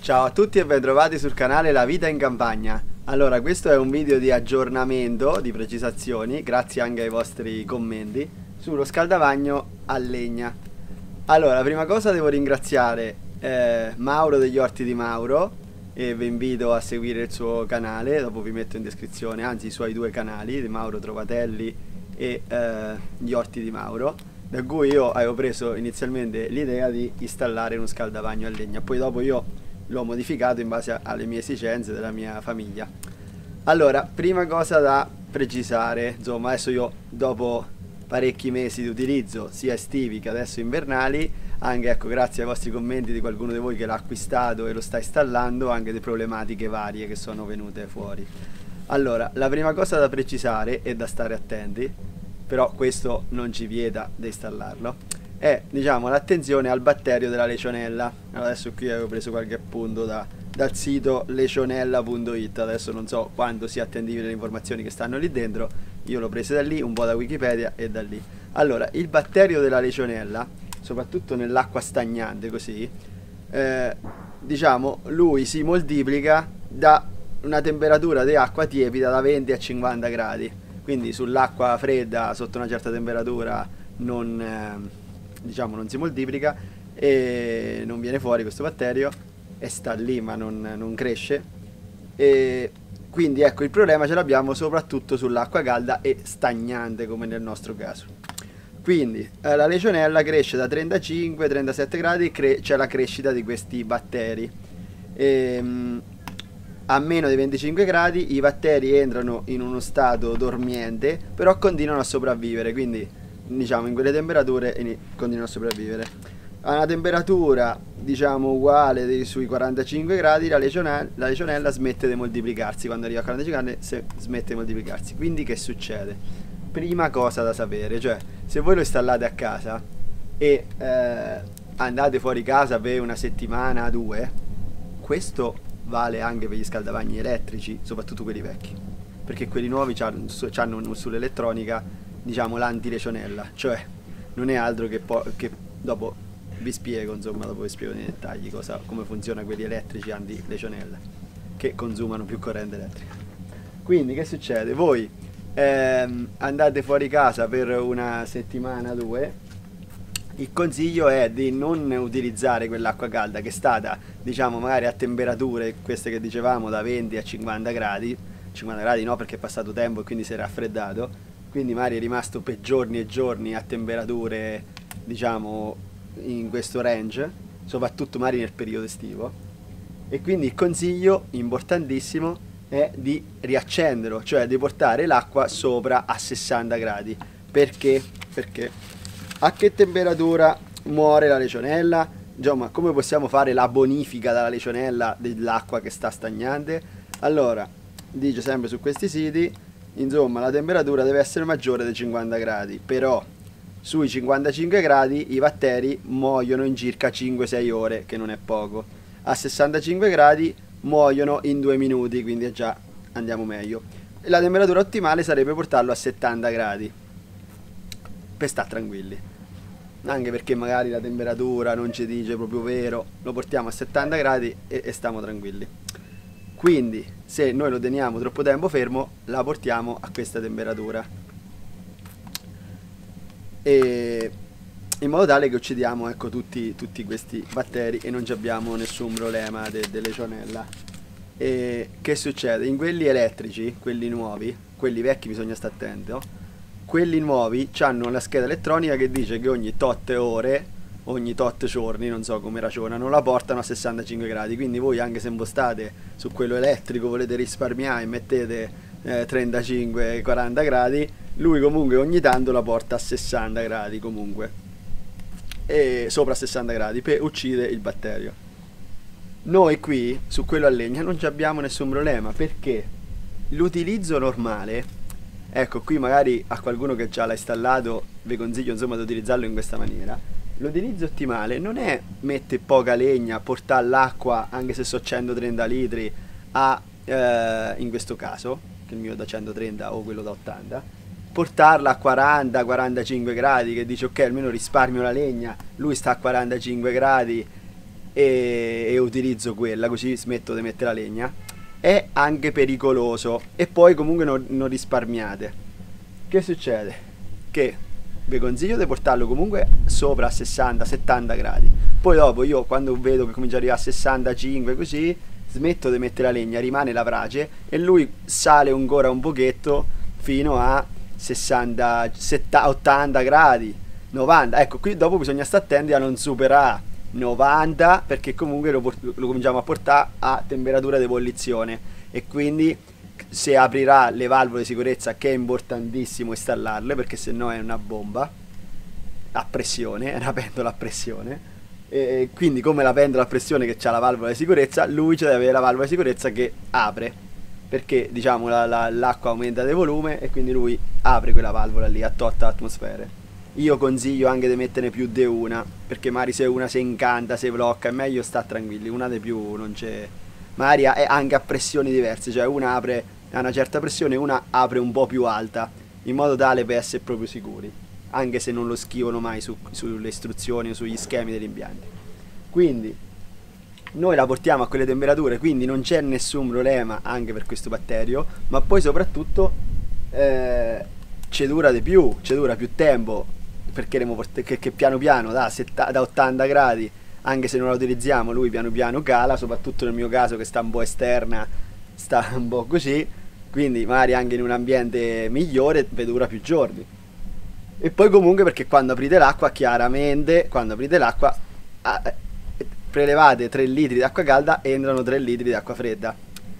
Ciao a tutti e bentrovati sul canale La Vita in Campagna. Allora, questo è un video di aggiornamento, di precisazioni, grazie anche ai vostri commenti, sullo scaldavagno a legna. Allora, prima cosa devo ringraziare Mauro degli Orti di Mauro e vi invito a seguire il suo canale, dopo vi metto in descrizione, anzi i suoi due canali, di Mauro Trovatelli e gli Orti di Mauro, da cui io avevo preso inizialmente l'idea di installare uno scaldavagno a legna, poi dopo io l'ho modificato in base alle mie esigenze della mia famiglia. Allora, prima cosa da precisare, insomma, adesso io dopo parecchi mesi di utilizzo, sia estivi che adesso invernali, anche ecco grazie ai vostri commenti di qualcuno di voi che l'ha acquistato e lo sta installando, anche delle problematiche varie che sono venute fuori. Allora, la prima cosa da precisare e da stare attenti, però questo non ci vieta di installarlo, è, diciamo, l'attenzione al batterio della legionella. Allora, adesso qui avevo preso qualche appunto dal sito legionella.it, adesso non so quanto sia attendibile le informazioni che stanno lì dentro, io l'ho prese da lì, un po' da Wikipedia e da lì. Allora, il batterio della legionella, soprattutto nell'acqua stagnante così, diciamo, lui si moltiplica da una temperatura di acqua tiepida da 20 a 50 gradi, quindi sull'acqua fredda sotto una certa temperatura non si moltiplica e non viene fuori questo batterio e sta lì ma non cresce, e quindi ecco il problema ce l'abbiamo soprattutto sull'acqua calda e stagnante come nel nostro caso. Quindi la legionella cresce da 35-37 gradi, c'è la crescita di questi batteri a meno di 25 gradi i batteri entrano in uno stato dormiente, però continuano a sopravvivere, quindi diciamo in quelle temperature continuano a sopravvivere. A una temperatura diciamo uguale sui 45 gradi la legionella smette di moltiplicarsi, quando arriva a 45 gradi smette di moltiplicarsi. Quindi che succede? Prima cosa da sapere, cioè se voi lo installate a casa e andate fuori casa per una settimana, due, questo vale anche per gli scaldavagni elettrici, soprattutto quelli vecchi, perché quelli nuovi hanno sull'elettronica diciamo l'anti-legionella, cioè non è altro che dopo vi spiego, insomma, dopo vi spiego nei dettagli come funziona quelli elettrici anti-legionella che consumano più corrente elettrica. Quindi che succede? Voi andate fuori casa per una settimana, due, il consiglio è di non utilizzare quell'acqua calda che è stata, diciamo, magari a temperature queste che dicevamo da 20 a 50 gradi, 50 gradi no perché è passato tempo e quindi si è raffreddato, quindi magari è rimasto per giorni e giorni a temperature diciamo in questo range, soprattutto magari nel periodo estivo, e quindi il consiglio importantissimo è di riaccenderlo, cioè di portare l'acqua sopra a 60 gradi. Perché? Perché a che temperatura muore la legionella? Insomma, come possiamo fare la bonifica della legionella dell'acqua che sta stagnante? Allora, dice sempre su questi siti, insomma, la temperatura deve essere maggiore dei 50 gradi, però sui 55 gradi i batteri muoiono in circa 5-6 ore, che non è poco. A 65 gradi muoiono in 2 minuti, quindi già andiamo meglio. La temperatura ottimale sarebbe portarlo a 70 gradi, per stare tranquilli. Anche perché magari la temperatura non ci dice proprio vero, lo portiamo a 70 gradi e stiamo tranquilli. Quindi se noi lo teniamo troppo tempo fermo la portiamo a questa temperatura, e in modo tale che uccidiamo, ecco, tutti questi batteri e non abbiamo nessun problema delle legionella. E che succede? In quelli elettrici, quelli nuovi, quelli vecchi bisogna stare attento, quelli nuovi hanno la scheda elettronica che dice che ogni tot ore, ogni tot giorni, non so come ragionano, la portano a 65 gradi. Quindi voi, anche se impostate su quello elettrico, volete risparmiare e mettete 35-40 gradi, lui comunque ogni tanto la porta a 60 gradi comunque, e sopra 60 gradi, per uccidere il batterio. Noi qui su quello a legna non abbiamo nessun problema, perché l'utilizzo normale, ecco qui magari a qualcuno che già l'ha installato vi consiglio insomma di utilizzarlo in questa maniera. L'utilizzo ottimale non è mettere poca legna, portare l'acqua, anche se so 130 litri, in questo caso, che il mio è da 130 o quello da 80, portarla a 40-45 gradi, che dice ok almeno risparmio la legna, lui sta a 45 gradi e utilizzo quella, così smetto di mettere la legna. È anche pericoloso e poi comunque non risparmiate. Che succede? Che vi consiglio di portarlo comunque sopra 60-70 gradi. Poi dopo io, quando vedo che comincia ad arrivare a 65 così, smetto di mettere la legna, rimane la brace e lui sale ancora un pochetto fino a 60, 70, 80 gradi, 90. Ecco, qui dopo bisogna stare attenti a non superare 90, perché comunque lo cominciamo a portare a temperatura di ebollizione e quindi se aprirà le valvole di sicurezza, che è importantissimo installarle, perché sennò è una bomba a pressione, è una pentola a pressione. E quindi come la pentola a pressione che ha la valvola di sicurezza, lui deve avere la valvola di sicurezza che apre, perché diciamo l'acqua aumenta di volume e quindi lui apre quella valvola lì a tot atmosfere. Io consiglio anche di metterne più di una, perché magari se una si incanta, si blocca, è meglio stare tranquilli, una di più non c'è. Magari è anche a pressioni diverse, cioè una apre a una certa pressione, una apre un po' più alta, in modo tale per essere proprio sicuri, anche se non lo scrivono mai sulle istruzioni o sugli schemi degli impianti. Quindi noi la portiamo a quelle temperature, quindi non c'è nessun problema anche per questo batterio, ma poi soprattutto ci dura di più, ci dura più tempo, perché che piano piano da 80 gradi, anche se non la utilizziamo, lui piano piano cala, soprattutto nel mio caso che sta un po' esterna, sta un po' così, quindi magari anche in un ambiente migliore vi dura più giorni. E poi comunque perché quando aprite l'acqua, chiaramente, quando aprite l'acqua prelevate 3 litri d'acqua calda e entrano 3 litri di acqua fredda.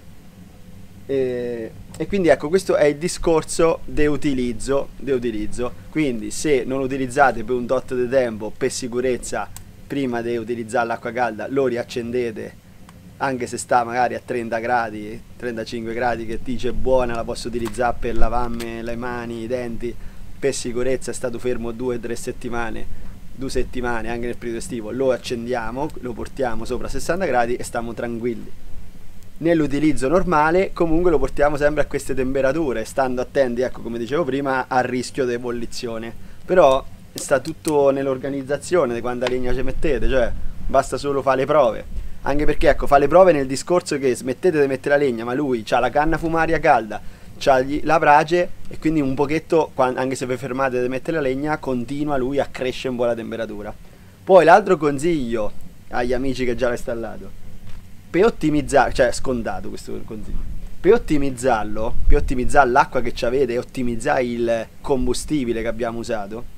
E quindi ecco, questo è il discorso di utilizzo. Quindi se non utilizzate per un tot di tempo, per sicurezza, prima di utilizzare l'acqua calda, lo riaccendete, anche se sta magari a 30 gradi, 35 gradi, che dice buona, la posso utilizzare per lavarmi le mani, i denti, per sicurezza. È stato fermo 2-3 settimane, 2 settimane anche nel periodo estivo, lo accendiamo, lo portiamo sopra 60 gradi e stiamo tranquilli. Nell'utilizzo normale comunque lo portiamo sempre a queste temperature, stando attenti, ecco, come dicevo prima, al rischio di ebollizione. Però sta tutto nell'organizzazione di quanta legna ci mettete, cioè basta solo fare le prove. Anche perché ecco, fa le prove nel discorso che smettete di mettere la legna, ma lui ha la canna fumaria calda, c'ha la brace e quindi un pochetto, anche se vi fermate di mettere la legna, continua lui a crescere un po' la temperatura. Poi l'altro consiglio agli amici che già l'ha installato, per ottimizzare, cioè scontato questo consiglio, per ottimizzarlo, per ottimizzare l'acqua che ci avete e ottimizzare il combustibile che abbiamo usato,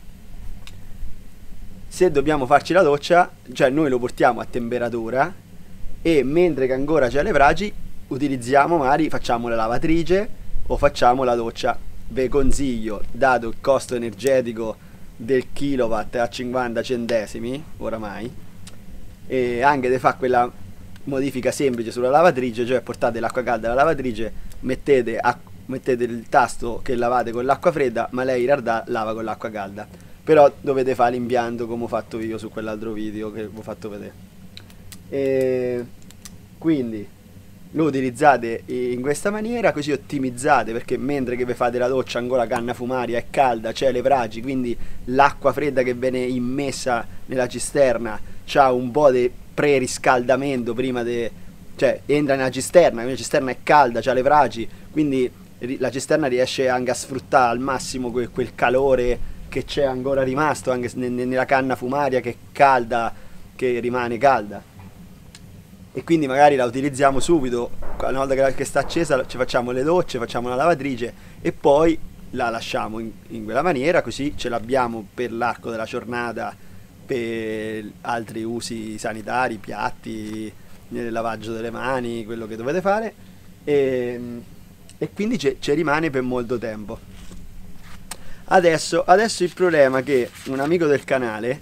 se dobbiamo farci la doccia, cioè noi lo portiamo a temperatura e mentre che ancora c'è le braci utilizziamo, magari facciamo la lavatrice o facciamo la doccia. Vi consiglio, dato il costo energetico del kilowatt a 50 centesimi oramai, e anche di fare quella modifica semplice sulla lavatrice, cioè portate l'acqua calda alla lavatrice, mettete il tasto che lavate con l'acqua fredda, ma lei in realtà lava con l'acqua calda. Però dovete fare l'impianto come ho fatto io su quell'altro video che vi ho fatto vedere. E quindi lo utilizzate in questa maniera, così ottimizzate, perché mentre che vi fate la doccia ancora la canna fumaria è calda, c'è le braci, quindi l'acqua fredda che viene immessa nella cisterna c'ha un po' di preriscaldamento prima di, cioè entra nella cisterna, quindi la cisterna è calda, c'ha le braci, quindi la cisterna riesce anche a sfruttare al massimo quel calore che c'è ancora rimasto anche nella canna fumaria, che è calda, che rimane calda, e quindi magari la utilizziamo subito. Una volta che sta accesa ci facciamo le docce, facciamo la lavatrice e poi la lasciamo in quella maniera, così ce l'abbiamo per l'arco della giornata, per altri usi sanitari, piatti, nel lavaggio delle mani, quello che dovete fare, e quindi ci rimane per molto tempo. Adesso il problema è che un amico del canale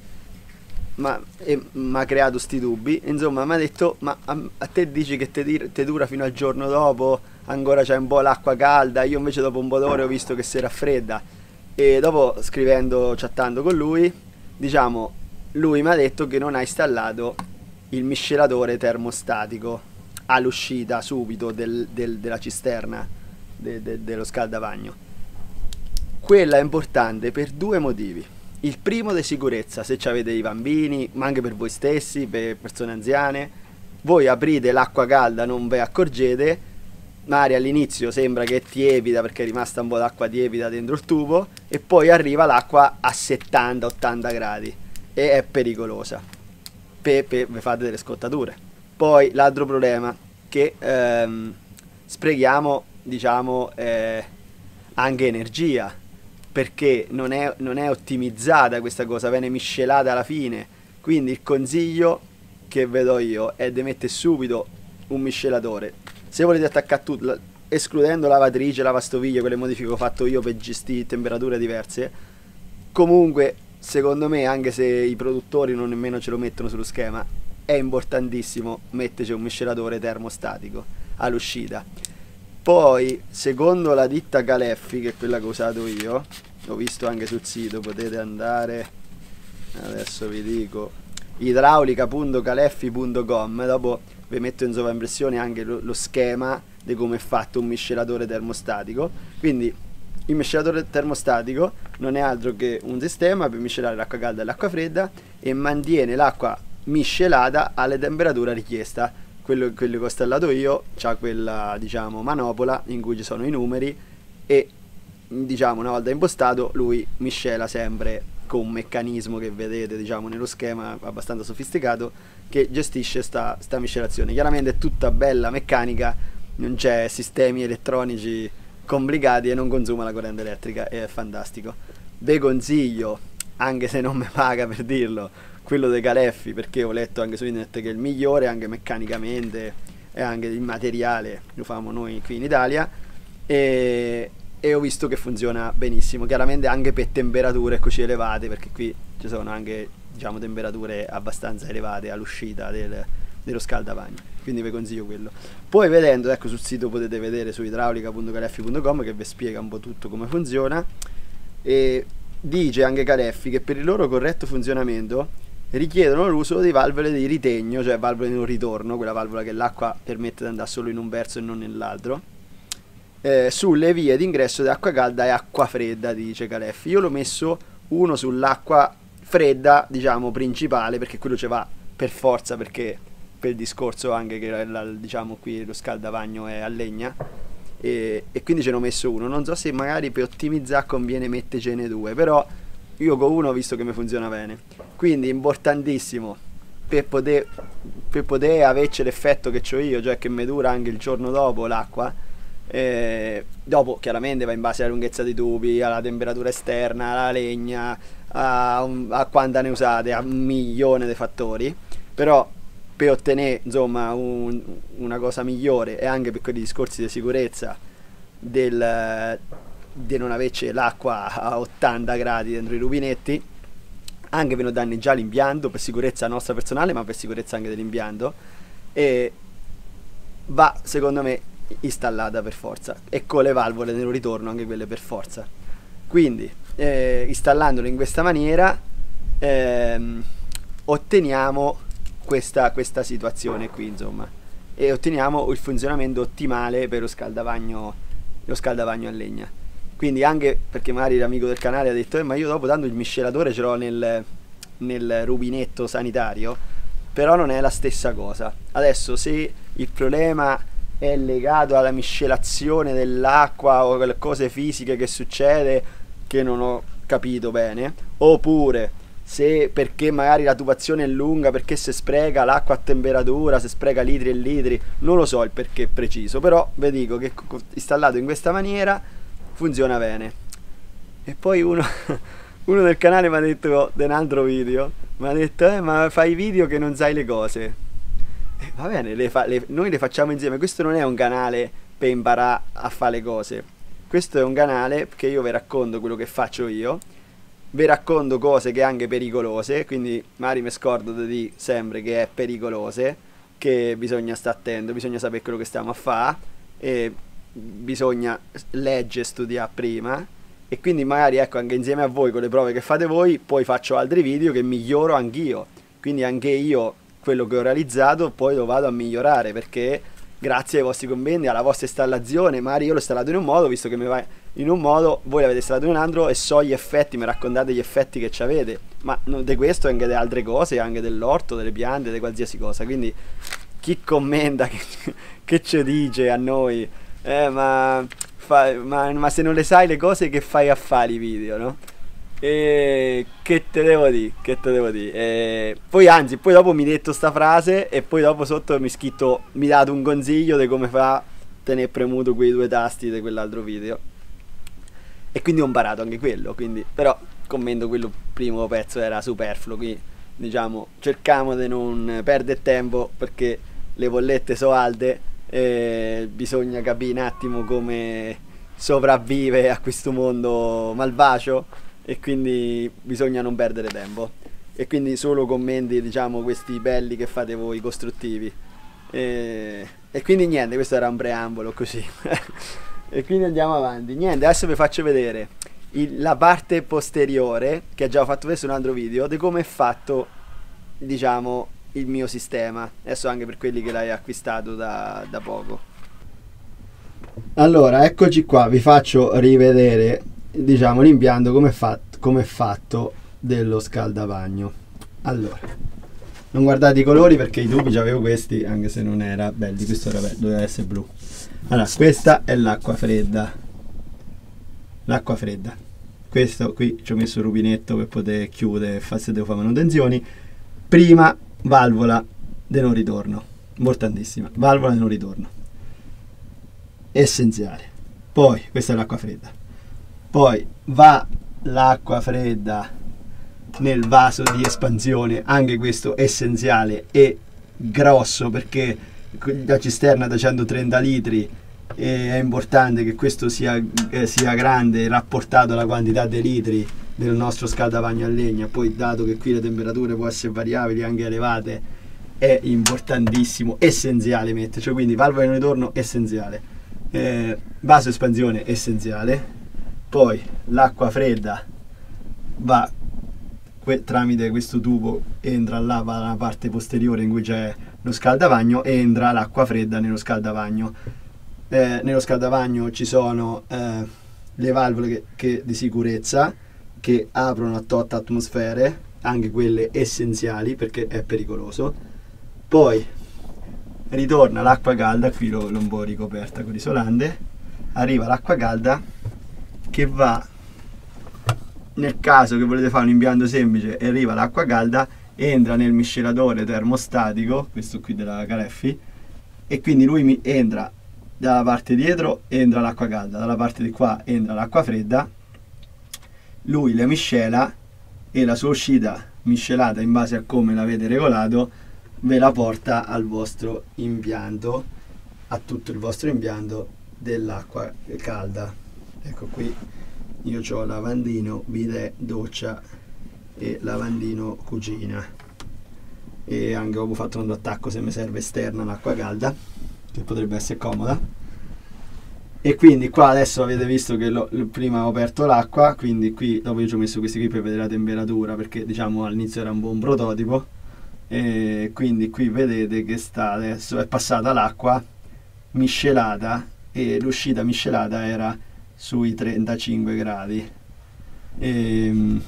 mi ha creato sti dubbi, insomma mi ha detto: ma a te dici che te dura fino al giorno dopo, ancora c'è un po' l'acqua calda, io invece dopo un po' d'ore ho visto che si raffredda. E dopo, chattando con lui, diciamo, lui mi ha detto che non ha installato il miscelatore termostatico all'uscita subito della cisterna dello scaldavagno. Quella è importante per due motivi. il primo di sicurezza, se avete i bambini, ma anche per voi stessi, per persone anziane, voi aprite l'acqua calda, non ve accorgete, magari all'inizio sembra che è tiepida perché è rimasta un po' d'acqua tiepida dentro il tubo, e poi arriva l'acqua a 70-80 gradi e è pericolosa. Vi fate delle scottature. Poi l'altro problema che sprechiamo, diciamo, anche energia, perché non è ottimizzata questa cosa, viene miscelata alla fine. Quindi il consiglio che vedo io è di mettere subito un miscelatore. Se volete attaccare tutto, escludendo lavatrice, lavastoviglie, quelle modifiche che ho fatto io per gestire temperature diverse, comunque secondo me, anche se i produttori non nemmeno ce lo mettono sullo schema, è importantissimo metterci un miscelatore termostatico all'uscita. Poi, secondo la ditta Caleffi, che è quella che ho usato io, l'ho visto anche sul sito, potete andare, adesso vi dico, idraulica.caleffi.com, dopo vi metto in sovraimpressione anche lo schema di come è fatto un miscelatore termostatico. Quindi il miscelatore termostatico non è altro che un sistema per miscelare l'acqua calda e l'acqua fredda e mantiene l'acqua miscelata alle temperature richiesta. Quello che ho installato io c'ha quella, diciamo, manopola in cui ci sono i numeri e, diciamo, una volta impostato lui miscela sempre con un meccanismo che vedete, diciamo, nello schema abbastanza sofisticato, che gestisce sta miscelazione. Chiaramente è tutta bella meccanica, non c'è sistemi elettronici complicati e non consuma la corrente elettrica, è fantastico. Vi consiglio, anche se non mi paga per dirlo, quello dei Caleffi, perché ho letto anche su internet che è il migliore anche meccanicamente e anche il materiale, lo facciamo noi qui in Italia, e ho visto che funziona benissimo, chiaramente anche per temperature così elevate, perché qui ci sono anche, diciamo, temperature abbastanza elevate all'uscita dello scaldavagno, quindi vi consiglio quello. Poi vedendo, ecco, sul sito potete vedere su idraulica.caleffi.com che vi spiega un po' tutto come funziona, e dice anche Caleffi che per il loro corretto funzionamento richiedono l'uso di valvole di ritegno, cioè valvole di non ritorno, quella valvola che l'acqua permette di andare solo in un verso e non nell'altro, sulle vie d'ingresso di acqua calda e acqua fredda, dice Caleffi. Io l'ho messo uno sull'acqua fredda, diciamo, principale, perché quello ci va per forza, perché per il discorso anche che diciamo qui lo scaldavagno è a legna, e quindi ce ne ho messo uno. Non so se magari per ottimizzare conviene mettercene due, però io con uno ho visto che mi funziona bene. Quindi importantissimo per poter averci l'effetto che ho io, cioè che mi dura anche il giorno dopo l'acqua. Dopo chiaramente va in base alla lunghezza dei tubi, alla temperatura esterna, alla legna, a quanta ne usate, a 1.000.000 di fattori, però per ottenere, insomma, una cosa migliore, e anche per quei discorsi di sicurezza di non averci l'acqua a 80 gradi dentro i rubinetti, anche per non danneggiare l'impianto, per sicurezza nostra personale ma per sicurezza anche dell'impianto, e va secondo me installata per forza, e con le valvole nel ritorno anche quelle per forza. Quindi installandolo in questa maniera otteniamo questa situazione qui, insomma, e otteniamo il funzionamento ottimale per lo scaldavagno a legna. Quindi anche perché magari l'amico del canale ha detto ma io dopo tanto il miscelatore ce l'ho nel rubinetto sanitario, però non è la stessa cosa. Adesso se il problema è legato alla miscelazione dell'acqua o alle cose fisiche che succede che non ho capito bene, oppure se perché magari la tubazione è lunga, perché si spreca l'acqua a temperatura, si spreca litri e litri, non lo so il perché preciso, però vi dico che installato in questa maniera funziona bene. E poi uno del canale mi ha detto, di un altro video, mi ha detto ma fai video che non sai le cose. Va bene, noi le facciamo insieme. Questo non è un canale per imparare a fare le cose, questo è un canale che io vi racconto quello che faccio io, vi racconto cose che anche pericolose, quindi magari mi scordo di dire sempre che è pericolose, che bisogna stare attento, bisogna sapere quello che stiamo a fare, e bisogna leggere, studiare prima, e quindi magari, ecco, anche insieme a voi con le prove che fate voi poi faccio altri video che miglioro anch'io, quindi anche io quello che ho realizzato poi lo vado a migliorare, perché grazie ai vostri commenti, alla vostra installazione, magari io l'ho installato in un modo, visto che in un modo, voi l'avete installato in un altro, e so gli effetti, mi raccontate gli effetti che ci avete, ma non di questo, anche di altre cose, anche dell'orto, delle piante, di qualsiasi cosa. Quindi chi commenta, che ci dice a noi, ma se non le sai le cose, che fai a fare i video, no? E che te devo dire, che te devo dire. Poi anzi, poi dopo mi hai detto sta frase, e poi dopo sotto mi scritto, mi dato un consiglio di come fa tenere premuto quei 2 tasti di quell'altro video, e quindi ho imparato anche quello. Quindi, però commento quello, primo pezzo era superfluo, quindi diciamo cerchiamo di non perdere tempo, perché le bollette sono alte e bisogna capire un attimo come sopravvive a questo mondo malvagio, e quindi bisogna non perdere tempo. E quindi solo commenti, diciamo, questi belli che fate voi, costruttivi. E quindi niente, questo era un preambolo così. E quindi andiamo avanti. Niente, adesso vi faccio vedere la parte posteriore, che ho già fatto vedere su un altro video, di come è fatto, diciamo, il mio sistema. Adesso anche per quelli che l'hai acquistato da poco. Allora, eccoci qua, vi faccio rivedere, diciamo, l'impianto come è fatto dello scaldavagno. Allora, non guardate i colori, perché i tubi c'avevo questi, anche se non era belli, questo era bello, doveva essere blu. Allora, questa è l'acqua fredda. L'acqua fredda. Questo qui ci ho messo il rubinetto per poter chiudere, se devo fare manutenzioni. Prima valvola di non ritorno, importantissima, valvola di non ritorno, essenziale. Poi questa è l'acqua fredda. Poi va l'acqua fredda nel vaso di espansione, anche questo essenziale e grosso, perché la cisterna da 130 litri è importante che questo sia grande rapportato alla quantità di litri del nostro scaldavagno a legna. Poi, dato che qui le temperature possono essere variabili, anche elevate, è importantissimo, essenziale metterci. Quindi valvola di non ritorno essenziale, vaso espansione essenziale. Poi l'acqua fredda va tramite questo tubo, entra là, va alla parte posteriore in cui c'è lo scaldavagno, e entra l'acqua fredda nello scaldavagno. Nello scaldavagno ci sono le valvole di sicurezza che aprono a tot atmosfere, anche quelle essenziali perché è pericoloso. Poi ritorna l'acqua calda, qui l'ho un po' ricoperta con l'isolante, arriva l'acqua calda che va, nel caso che volete fare un impianto semplice, e arriva l'acqua calda, entra nel miscelatore termostatico, questo qui della Caleffi, e quindi lui entra dalla parte dietro, entra l'acqua calda, dalla parte di qua entra l'acqua fredda, lui le miscela, e la sua uscita miscelata in base a come l'avete regolato ve la porta al vostro impianto, a tutto il vostro impianto dell'acqua calda. Ecco qui io ho lavandino, bidet, doccia e lavandino cucina, e anche ho fatto un attacco se mi serve esterna l'acqua calda, che potrebbe essere comoda. E quindi qua adesso avete visto che prima ho aperto l'acqua, quindi qui dopo io ci ho messo questi qui per vedere la temperatura, perché diciamo all'inizio era un buon prototipo, e quindi qui vedete che adesso è passata l'acqua miscelata, e l'uscita miscelata era sui 35 gradi, e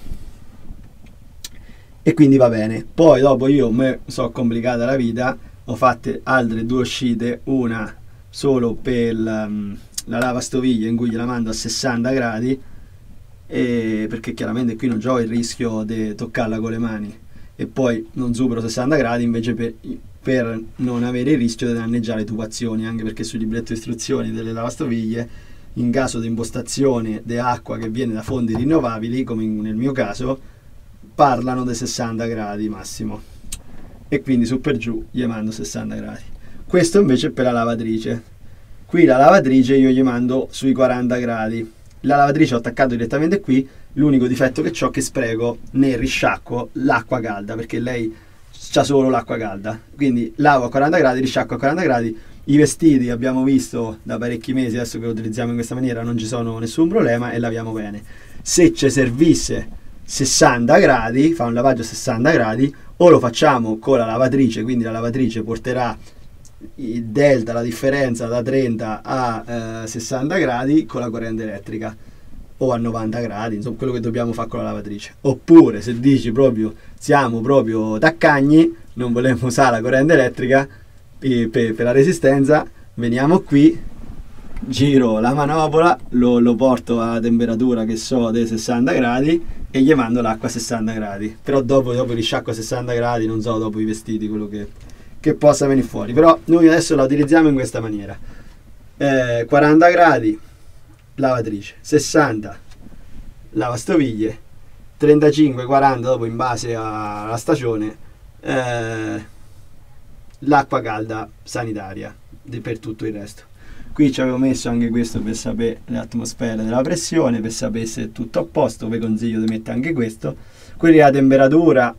quindi va bene. Poi dopo io mi sono complicata la vita, ho fatte altre 2 uscite, una solo per la lavastoviglie, in cui gliela mando a 60 gradi, perché chiaramente qui non ho il rischio di toccarla con le mani, e poi non supero 60 gradi invece per non avere il rischio di danneggiare le tubazioni, anche perché sul libretto di istruzioni delle lavastoviglie, in caso di impostazione di acqua che viene da fonti rinnovabili, come nel mio caso, parlano di 60 gradi massimo, e quindi su per giù gli mando 60 gradi. Questo invece è per la lavatrice. Qui la lavatrice io gli mando sui 40 gradi. La lavatrice ho attaccato direttamente qui, l'unico difetto che ho è che spreco nel risciacquo l'acqua calda, perché lei c'ha solo l'acqua calda, quindi lavo a 40 gradi, risciacquo a 40 gradi. I vestiti abbiamo visto da parecchi mesi, adesso che lo utilizziamo in questa maniera non ci sono nessun problema, e laviamo bene. Se ci servisse 60 gradi, fa un lavaggio a 60 gradi, o lo facciamo con la lavatrice, quindi la lavatrice porterà il delta, la differenza da 30 a 60 gradi con la corrente elettrica. o a 90 gradi, insomma quello che dobbiamo fare con la lavatrice. Oppure se dici proprio siamo proprio taccagni, non vogliamo usare la corrente elettrica per la resistenza, veniamo qui, giro la manopola, lo porto a temperatura che so dei 60 gradi e gli mando l'acqua a 60 gradi. Però dopo risciacquo a 60 gradi, non so, dopo i vestiti, quello che possa venire fuori. Però noi adesso la utilizziamo in questa maniera. 40 gradi lavatrice, 60 lavastoviglie, 35-40 dopo in base alla stagione l'acqua calda sanitaria per tutto il resto. Qui ci avevo messo anche questo per sapere le atmosfere della pressione, per sapere se è tutto a posto. Vi consiglio di mettere anche questo. Quelli la temperatura,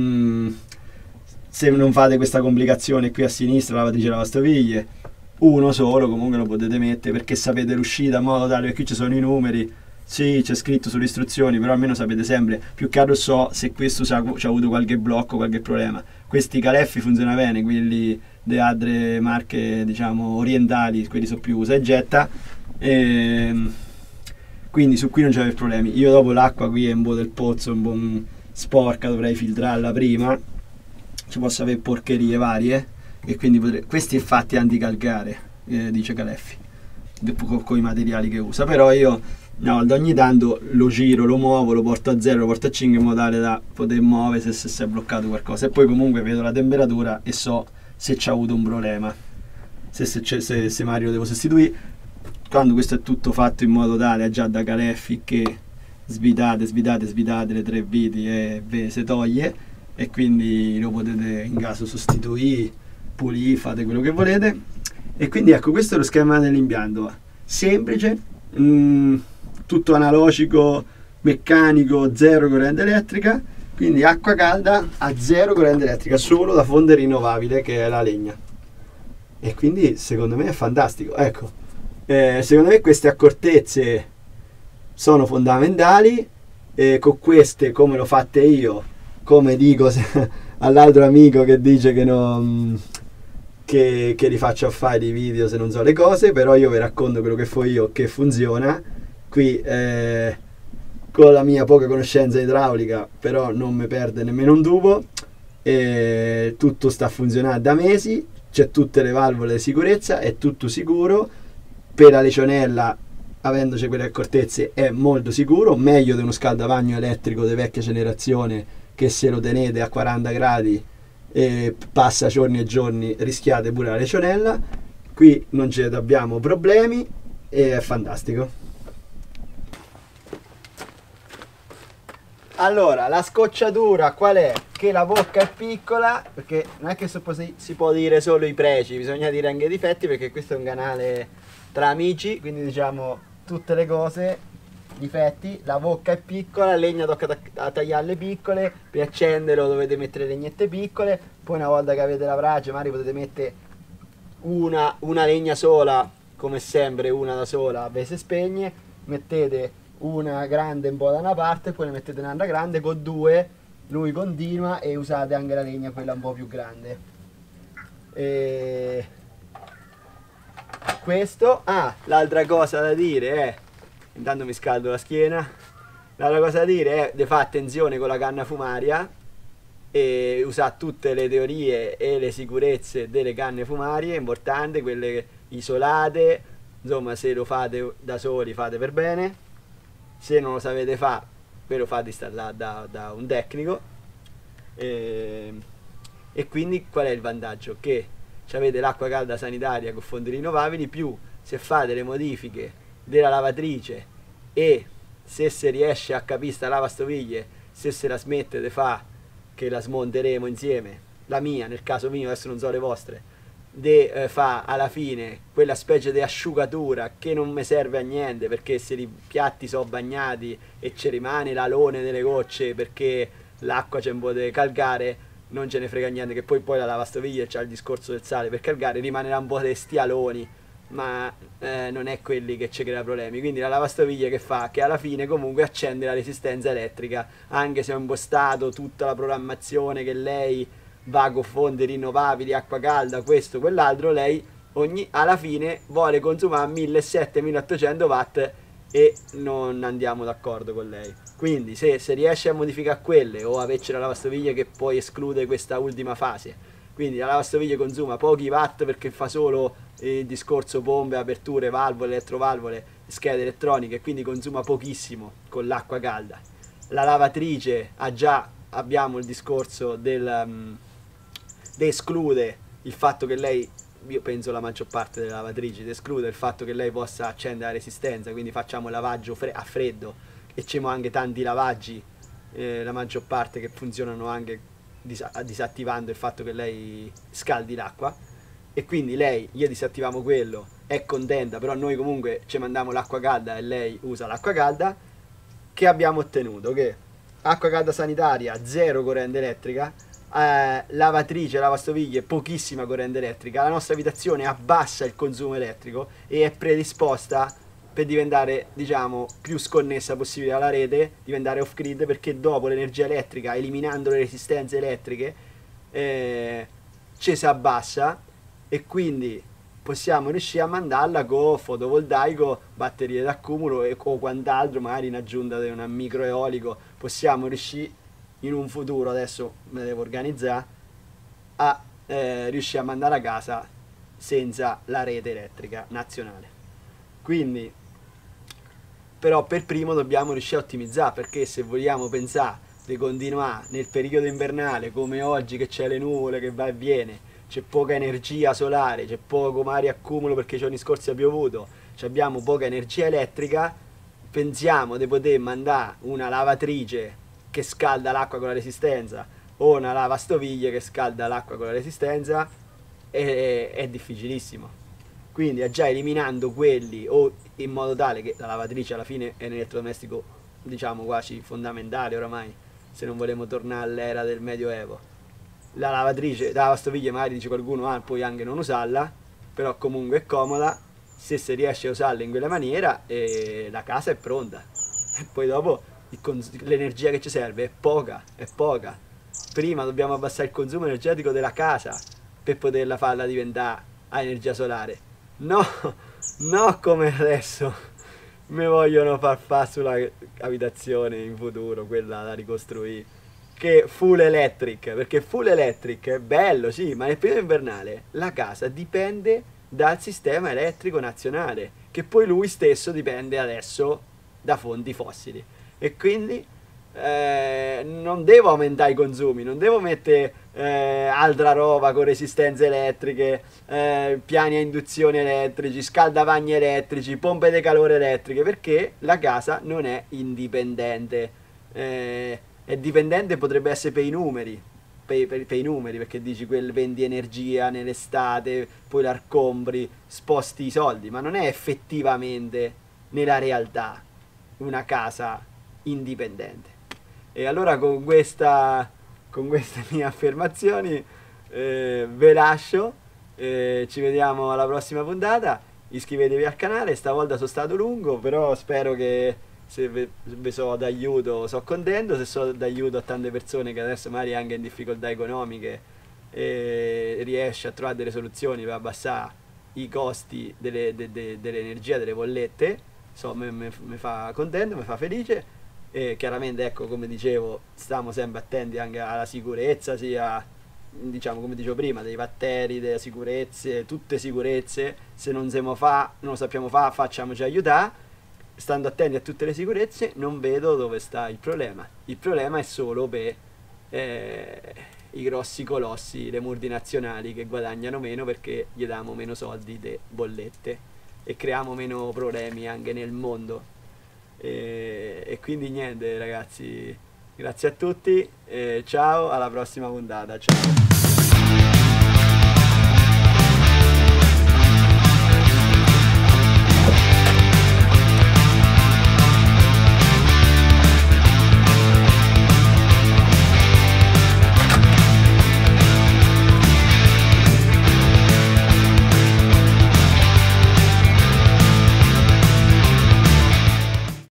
se non fate questa complicazione qui a sinistra, lavatrice lavastoviglie, uno solo comunque lo potete mettere, perché sapete l'uscita in modo tale che qui ci sono i numeri. Sì, c'è scritto sulle istruzioni, però almeno sapete sempre. Più che altro so se questo ci ha avuto qualche blocco, qualche problema. Questi caleffi funzionano bene, quelli di altre marche, diciamo, orientali, quelli sono più usa e getta. Quindi su qui non c'è problemi. Io dopo l'acqua qui è un po' del pozzo, un po' sporca, dovrei filtrarla prima. Ci posso avere porcherie varie. E quindi questi infatti anticalcare, dice Caleffi, con i materiali che usa. Però io ad ogni tanto lo giro, lo muovo, lo porto a 0, lo porto a 5 in modo tale da poter muovere se si è bloccato qualcosa. E poi comunque vedo la temperatura e so se c'è avuto un problema, se magari lo devo sostituire. Quando questo è tutto fatto in modo tale, già da Caleffi, che svitate le 3 viti e se toglie, e quindi lo potete in caso sostituire, pulire, fate quello che volete. E quindi ecco, questo è lo schema dell'impianto, semplice, tutto analogico, meccanico, 0 corrente elettrica, quindi acqua calda a 0 corrente elettrica, solo da fonte rinnovabile che è la legna. E quindi secondo me è fantastico. Ecco, secondo me queste accortezze sono fondamentali, con queste, come l'ho fatte io, come dico all'altro amico che dice che non... che li faccio a fare i video se non so le cose, però io vi racconto quello che fo io, che funziona qui, con la mia poca conoscenza idraulica, però non mi perde nemmeno un tubo, tutto sta funzionando da mesi, c'è tutte le valvole di sicurezza, è tutto sicuro. Per la legionella, avendoci quelle accortezze, è molto sicuro, meglio di uno scaldavagno elettrico di vecchia generazione, che se lo tenete a 40 gradi passa giorni e giorni, rischiate pure la legionella. Qui non ce ne abbiamo problemi e è fantastico. Allora, la scocciatura qual è? Che la bocca è piccola, perché non è che si può dire solo i pregi, bisogna dire anche i difetti, perché questo è un canale tra amici, quindi diciamo tutte le cose. Difetti: la bocca è piccola, la legna tocca a tagliarle piccole, per accenderlo dovete mettere legnette piccole, poi una volta che avete la brace magari potete mettere una legna sola, come sempre una da sola, beh, si spegne, mettete una grande un po' da una parte, poi ne mettete un'altra grande, con due lui continua, e usate anche la legna quella un po' più grande. Questo, l'altra cosa da dire è, intanto mi scaldo la schiena, l'altra cosa da dire è di fare attenzione con la canna fumaria e usare tutte le teorie e le sicurezze delle canne fumarie, è importante, quelle isolate, insomma, se lo fate da soli fate per bene. Se non lo sapete fare, ve lo fate installare da un tecnico. E quindi qual è il vantaggio? Che avete l'acqua calda sanitaria con fonti rinnovabili, più se fate le modifiche della lavatrice, e se si riesce a capire sta lavastoviglie, se se la smette di fare, che la smonteremo insieme, la mia nel caso mio, adesso non so le vostre, fa alla fine quella specie di asciugatura che non mi serve a niente, perché se i piatti sono bagnati e ci rimane l'alone delle gocce perché l'acqua c'è un po' di calcare, non ce ne frega niente, che poi la lavastoviglie c'ha il discorso del sale, per calcare rimanerà un po' di stialoni, ma non è quelli che ci crea problemi. Quindi la lavastoviglie che fa? Che alla fine comunque accende la resistenza elettrica, anche se ho impostato tutta la programmazione che lei va con fonti rinnovabili, acqua calda, questo, quell'altro, lei alla fine vuole consumare 1700-1800 watt e non andiamo d'accordo con lei. Quindi se riesci a modificare quelle o averci la lavastoviglie che poi esclude questa ultima fase, quindi la lavastoviglie consuma pochi watt perché fa solo il discorso bombe, aperture, valvole, elettrovalvole, schede elettroniche, quindi consuma pochissimo con l'acqua calda. La lavatrice abbiamo il discorso esclude il fatto che lei, io penso la maggior parte delle lavatrici, esclude il fatto che lei possa accendere la resistenza, quindi facciamo lavaggio a freddo e c'è anche tanti lavaggi, la maggior parte che funzionano anche disattivando il fatto che lei scaldi l'acqua, e quindi lei, gli disattiviamo quello, è contenta, però noi comunque ci mandiamo l'acqua calda e lei usa l'acqua calda. Che abbiamo ottenuto? Che acqua calda sanitaria, zero corrente elettrica, lavatrice, lavastoviglie, pochissima corrente elettrica, la nostra abitazione abbassa il consumo elettrico e è predisposta per diventare, diciamo, più sconnessa possibile alla rete, diventare off grid, perché dopo l'energia elettrica, eliminando le resistenze elettriche, ci si abbassa e quindi possiamo riuscire a mandarla con fotovoltaico, batterie d'accumulo o quant'altro, magari in aggiunta di un microeolico. Possiamo riuscire in un futuro, adesso me devo organizzare, a riuscire a mandare a casa senza la rete elettrica nazionale. Quindi però per primo dobbiamo riuscire a ottimizzare, perché se vogliamo pensare di continuare nel periodo invernale come oggi, che c'è le nuvole che va e viene, c'è poca energia solare, c'è poco mare accumulo perché i giorni scorsi ha piovuto, abbiamo poca energia elettrica, pensiamo di poter mandare una lavatrice che scalda l'acqua con la resistenza o una lavastoviglie che scalda l'acqua con la resistenza, è difficilissimo. Quindi già eliminando quelli, o in modo tale che la lavatrice alla fine è un elettrodomestico, diciamo, quasi fondamentale oramai, se non vogliamo tornare all'era del medioevo. La lavatrice, la lavastoviglie magari dice qualcuno, puoi anche non usarla, però comunque è comoda, se si riesce a usarla in quella maniera, la casa è pronta. E poi dopo l'energia che ci serve è poca, è poca. Prima dobbiamo abbassare il consumo energetico della casa per poterla farla diventare a energia solare. No, no come adesso mi vogliono far fare sulla abitazione in futuro, quella da ricostruire, che full electric, perché full electric è bello, sì, ma nel periodo invernale la casa dipende dal sistema elettrico nazionale, che poi lui stesso dipende adesso da fonti fossili, e quindi non devo aumentare i consumi, non devo mettere altra roba con resistenze elettriche, piani a induzione elettrici, scaldavagni elettrici, pompe di calore elettriche, perché la casa non è indipendente. È dipendente, potrebbe essere per i numeri, per i numeri, perché dici vendi energia nell'estate, poi l'arcombri, sposti i soldi, ma non è effettivamente nella realtà una casa indipendente. E allora con queste mie affermazioni ve lascio, ci vediamo alla prossima puntata, iscrivetevi al canale, stavolta sono stato lungo, però spero che se vi so d'aiuto, sono contento, se so d'aiuto a tante persone che adesso magari anche in difficoltà economiche, riesce a trovare delle soluzioni per abbassare i costi dell'energia, delle bollette, mi fa contento, mi fa felice. E chiaramente, ecco, come dicevo, stiamo sempre attenti anche alla sicurezza, sia, diciamo, come dicevo prima, dei batteri, delle sicurezze, tutte sicurezze. Se non lo sappiamo fare, facciamoci aiutare. Stando attenti a tutte le sicurezze, non vedo dove sta il problema. Il problema è solo per i grossi colossi, le multinazionali, che guadagnano meno perché gli diamo meno soldi di bollette e creiamo meno problemi anche nel mondo. E quindi niente ragazzi, grazie a tutti, ciao, alla prossima puntata, ciao.